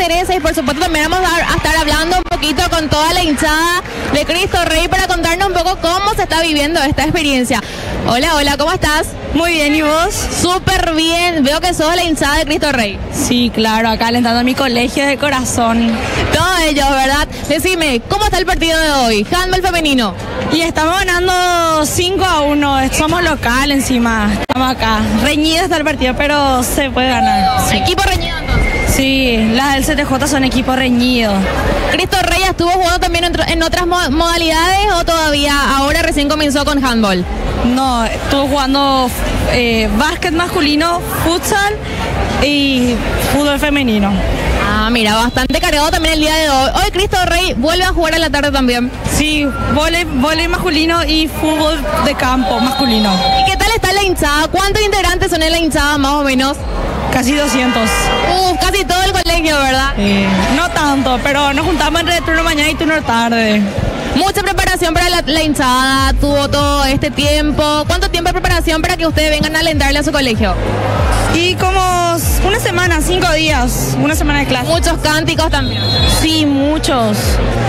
Teresa, y por supuesto también vamos a estar hablando un poquito con toda la hinchada de Cristo Rey para contarnos un poco cómo se está viviendo esta experiencia. Hola, hola, ¿cómo estás? Muy bien, ¿y vos? Súper bien, veo que sos la hinchada de Cristo Rey. Sí, claro, acá alentando a mi colegio de corazón. Todos ellos, ¿verdad? Decime, ¿cómo está el partido de hoy? Handball femenino. Y estamos ganando 5-1, somos local encima, estamos acá. Reñido está el partido, pero se puede ganar. Sí. Equipo reñido entonces. Sí, las del CTJ son equipos reñidos. ¿Cristo Rey estuvo jugando también en otras modalidades o todavía ahora recién comenzó con handball? No, estuvo jugando básquet masculino, futsal y fútbol femenino. Ah, mira, bastante cargado también el día de hoy. Hoy Cristo Rey vuelve a jugar a la tarde también. Sí, vóley masculino y fútbol de campo masculino. ¿Y qué tal está la hinchada? ¿Cuántos integrantes son en la hinchada más o menos? Casi 200. Casi todo el colegio, ¿verdad? No tanto, pero nos juntamos entre turno mañana y turno tarde. Mucha preparación para la hinchada, tuvo todo este tiempo. ¿Cuánto tiempo de preparación para que ustedes vengan a alentarle a su colegio? Y como una semana, 5 días, una semana de clase. Muchos cánticos también. Sí, muchos.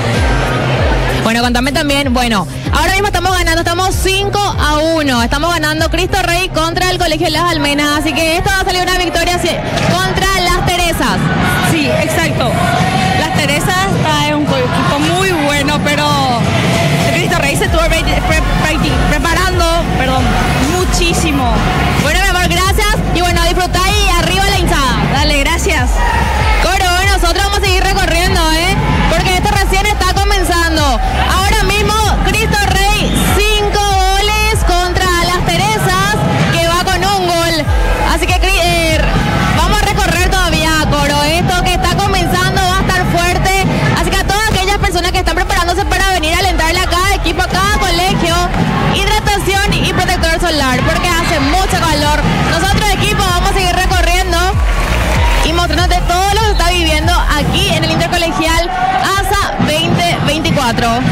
Bueno, contame también, bueno, ahora mismo estamos ganando, estamos 5-1, estamos ganando Cristo Rey contra el Colegio Las Almenas, así que esto va a salir una victoria contra Las Teresas. Sí, exacto. Las Teresas es un equipo muy bueno, pero Cristo Rey se estuvo preparando, muchísimo. Bueno, mi amor, gracias, y bueno, disfrutá y arriba la hinchada. Dale, gracias. Coro, nosotros vamos a seguir recorriendo, porque esto recién está comenzando. Ahora mismo, Cristo Rey, 5 goles contra Las Teresas, que va con un gol. Así que vamos a recorrer todavía, Coro. Esto que está comenzando va a estar fuerte. Así que a todas aquellas personas que están preparándose para venir a alentarle a cada equipo, a cada colegio, hidratación y protector solar, porque hace mucho calor. Nosotros, equipo, vamos a seguir recorriendo y mostrándote todo lo que se está viviendo aquí en el Intercolegial ASA 2024.